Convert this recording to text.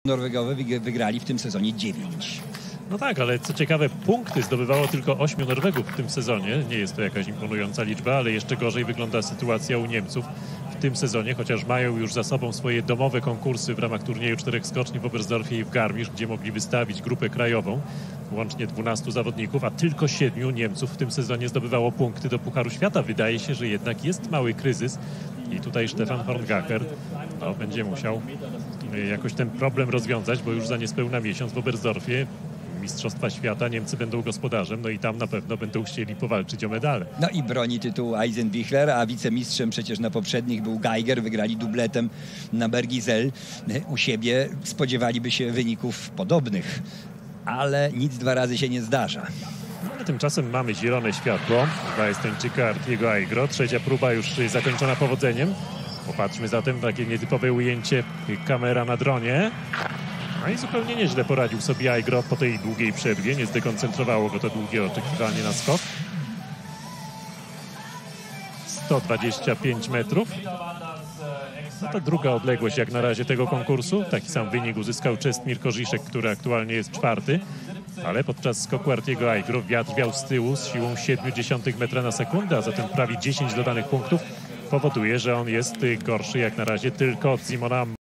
Norwegowie wygrali w tym sezonie 9. No tak, ale co ciekawe, punkty zdobywało tylko 8 Norwegów w tym sezonie. Nie jest to jakaś imponująca liczba, ale jeszcze gorzej wygląda sytuacja u Niemców w tym sezonie, chociaż mają już za sobą swoje domowe konkursy w ramach turnieju 4 skoczni w Oberstdorfie i w Garmisch, gdzie mogli wystawić grupę krajową, łącznie 12 zawodników, a tylko 7 Niemców w tym sezonie zdobywało punkty do Pucharu Świata. Wydaje się, że jednak jest mały kryzys i tutaj Stefan Horngacher będzie musiał jakoś ten problem rozwiązać, bo już za niespełna miesiąc w Oberstdorfie Mistrzostwa Świata Niemcy będą gospodarzem, no i tam na pewno będą chcieli powalczyć o medale. No i broni tytułu Eisenbichler, a wicemistrzem przecież na poprzednich był Geiger. Wygrali dubletem na Bergisel. U siebie spodziewaliby się wyników podobnych, ale nic dwa razy się nie zdarza. Ale tymczasem mamy zielone światło dla Estończyka Artiego Aigro. Trzecia próba już zakończona powodzeniem. Popatrzmy zatem, takie nietypowe ujęcie, kamera na dronie. No i zupełnie nieźle poradził sobie Aigro po tej długiej przerwie. Nie zdekoncentrowało go to długie oczekiwanie na skok. 125 metrów. No to druga odległość jak na razie tego konkursu. Taki sam wynik uzyskał Czestmir Korziszek, który aktualnie jest 4. Ale podczas skoku Artiego Aigro wiatr wiał z tyłu z siłą 0,7 metra na sekundę, a zatem prawie 10 dodanych punktów powoduje, że on jest gorszy jak na razie tylko od Simona